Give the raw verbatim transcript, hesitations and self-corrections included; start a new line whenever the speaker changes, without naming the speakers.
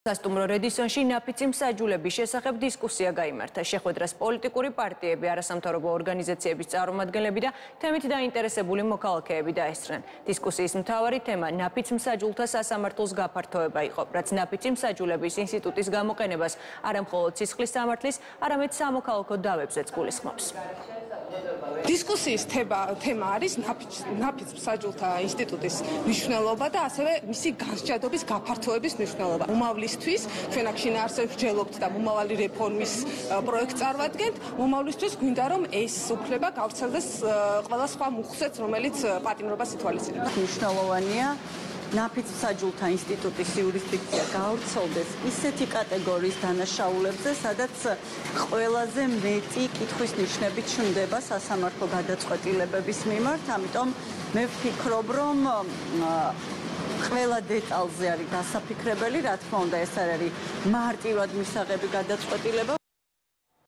სასტუმრო რედისონში ნაფიცი მსაჯულების შესახებ დისკუსია გაიმართა. შეხვედრას პოლიტიკური პარტიები, არასამთავრობო ორგანიზაციების წარმომადგენლები და თემით დაინტერესებული მოქალაქეები დაესწრნენ. დისკუსიის მთავარი თემა ნაფიც მსაჯულთა სასამართლოს გაფართოება იყო, რაც ნაფიცი მსაჯულების ინსტიტუტის გამოყენებას არამხოლოდ სისხლის სამართლის, არამედ სამოქალაქო დავებზეც გულისხმობს.
დისკუსიის თემა არის ნაფიც მსაჯულთა ინსტიტუტის მნიშვნელობა და ასევე მისი განსჯადების გაფართოების მნიშვნელობა. მომავლისთვის ჩვენ აქ შინაარსებს ვჯელობთ და მომავალი რეფორმის პროექტს წარვადგენთ. მომავლისთვის გვინდა რომ ეს უფლება გავრცელდეს ყველა სხვა მუხლზეც, რომელიც პატიმრობას ითვალისწინებს.
მნიშვნელოვანია ნაფიც მსაჯულთა ინსტიტუტის იურისდიქცია გავრცელდეს ისეთი კატეგორიის დანაშაულებზე, სადაც ყველაზე მეტი კითხვის ნიშნები ჩნდება სასამართლო გადაწყვეტილებების მიმართ. ამიტომ მე ვფიქრობ, რომ ყველა დეტალზე არის დასაფიქრებელი, რა თქმა უნდა, ეს არ არის მარტივად მისაღები გადაწყვეტილება.